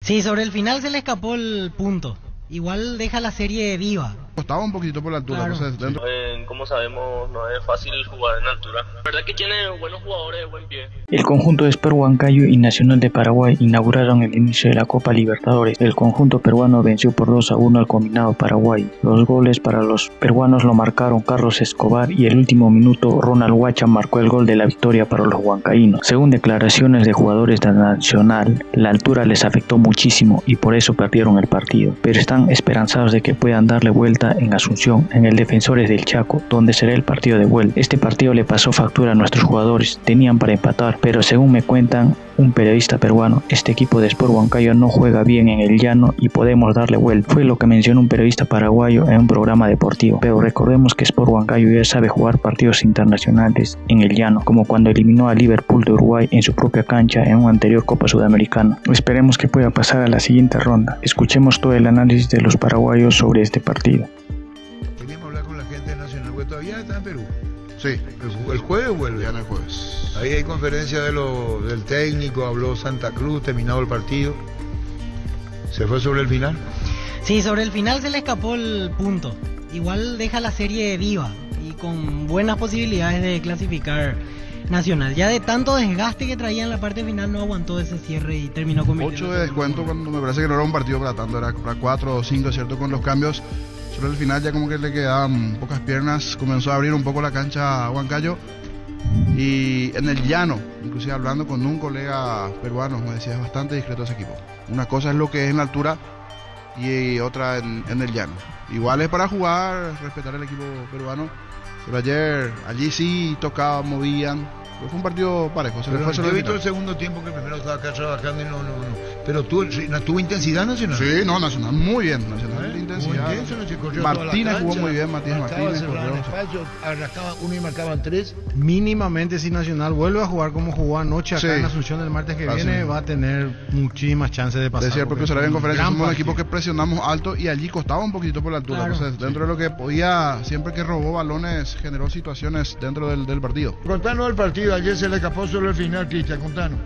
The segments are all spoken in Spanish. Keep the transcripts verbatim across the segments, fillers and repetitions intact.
Sí, sobre el final se le escapó el punto. Igual deja la serie viva. Costaba un poquito por la altura. Claro. Entonces, dentro... Eh, como sabemos, no es fácil jugar en altura. La verdad que tiene buenos jugadores de buen pie. El conjunto de Sport Huancayo y Nacional de Paraguay inauguraron el inicio de la Copa Libertadores. El conjunto peruano venció por dos a uno al combinado paraguay. Los goles para los peruanos lo marcaron Carlos Escobar y el último minuto Ronald Huacha marcó el gol de la victoria para los huancaínos. Según declaraciones de jugadores de Nacional, la altura les afectó muchísimo y por eso perdieron el partido, pero están esperanzados de que puedan darle vuelta en Asunción, en el Defensores del Chaco, donde será el partido de vuelta. Este partido le pasó factura a nuestros jugadores, tenían para empatar, pero según me cuentan un periodista peruano, este equipo de Sport Huancayo no juega bien en el llano y podemos darle vuelta. Fue lo que mencionó un periodista paraguayo en un programa deportivo, pero recordemos que Sport Huancayo ya sabe jugar partidos internacionales en el llano, como cuando eliminó a Liverpool de Uruguay en su propia cancha en una anterior Copa Sudamericana. Esperemos que pueda pasar a la siguiente ronda. Escuchemos todo el análisis de los paraguayos sobre este partido. Queríamos hablar con la gente de Nacional, porque todavía está en Perú. Sí, El, el jueves vuelve. ya no el jueves. Ahí hay conferencia de lo, del técnico, habló Santa Cruz, terminado el partido. ¿Se fue sobre el final? Sí, sobre el final se le escapó el punto. Igual deja la serie viva y con buenas posibilidades de clasificar Nacional. Ya de tanto desgaste que traía en la parte final no aguantó ese cierre y terminó con ocho de descuento cuando me parece que no era un partido para tanto, era para cuatro o cinco, ¿cierto? Con los cambios. Sobre el final ya como que le quedaban pocas piernas, comenzó a abrir un poco la cancha a Huancayo. Y en el llano, inclusive hablando con un colega peruano, me decía, es bastante discreto ese equipo. Una cosa es lo que es en la altura y otra en, en el llano. Igual es para jugar, respetar el equipo peruano. Pero ayer, allí sí tocaban, movían. Fue un partido parejo. Se le fue yo he visto el segundo tiempo que primero estaba acá trabajando y no, no, no. Pero tú, ¿tuvo intensidad Nacional? Sí, no, Nacional muy bien. Nacional ¿Eh? intensidad. Muy intenso, no se corrió Martínez toda la jugó cancha, muy bien, Matías Martínez. Cerraban espacio, arrancaban uno y marcaban tres. Mínimamente si Nacional vuelve a jugar como jugó anoche acá Sí. en Asunción el martes que Así viene, mismo. va a tener muchísimas chances de pasar. Decía el propio porque Sarabia en es un conferencia, gran somos un partido. equipo que presionamos alto y allí costaba un poquito por la altura. Claro. Entonces, dentro de lo que podía, siempre que robó balones, generó situaciones dentro del, del partido. Contanos el partido, ayer se le escapó solo el final, Cristian, contanos.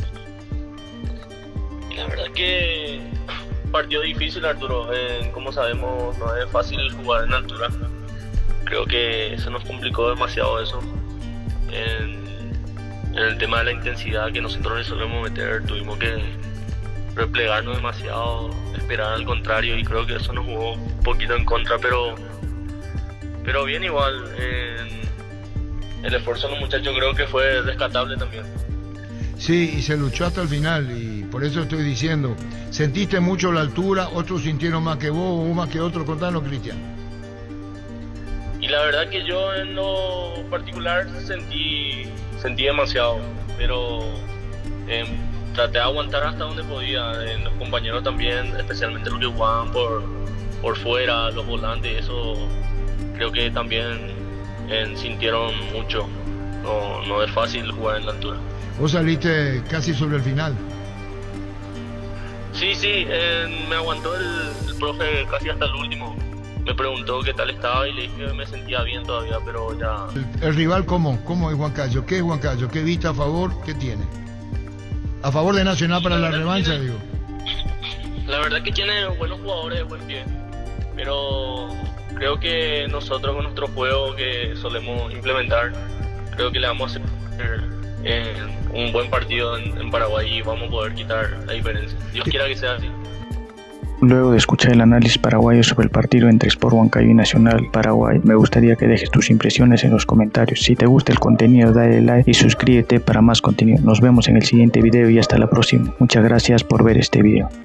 La verdad que partido difícil, Arturo. Eh, como sabemos, no es fácil jugar en altura. Creo que se nos complicó demasiado eso. En, en el tema de la intensidad que nosotros le solemos meter, tuvimos que replegarnos demasiado, esperar al contrario, y creo que eso nos jugó un poquito en contra, pero pero bien igual. Eh, el esfuerzo de los muchachos creo que fue rescatable también. Sí, y se luchó hasta el final, y por eso estoy diciendo, sentiste mucho la altura, otros sintieron más que vos, vos más que otros, contanos, Cristian. Y la verdad que yo en lo particular sentí sentí demasiado, pero eh, traté de aguantar hasta donde podía. Eh, los compañeros también, especialmente los que jugaban por, por fuera, los volantes, eso creo que también eh, sintieron mucho. No, no es fácil jugar en la altura. Vos saliste casi sobre el final. Sí, sí, eh, me aguantó el, el profe casi hasta el último. Me preguntó qué tal estaba y le dije que me sentía bien todavía, pero ya... El, el rival, ¿cómo? ¿Cómo es Huancayo? ¿Qué es Huancayo? ¿Qué vista a favor? ¿Qué tiene? A favor de Nacional para la, la revancha, tiene, digo. La verdad que tiene buenos jugadores de buen pie, pero creo que nosotros con nuestro juego que solemos implementar, creo que le vamos a hacer eh, un buen partido en, en Paraguay y vamos a poder quitar la diferencia. Dios quiera que sea así. Luego de escuchar el análisis paraguayo sobre el partido entre Sport Huancayo y Nacional Paraguay, me gustaría que dejes tus impresiones en los comentarios. Si te gusta el contenido, dale like y suscríbete para más contenido. Nos vemos en el siguiente video y hasta la próxima. Muchas gracias por ver este video.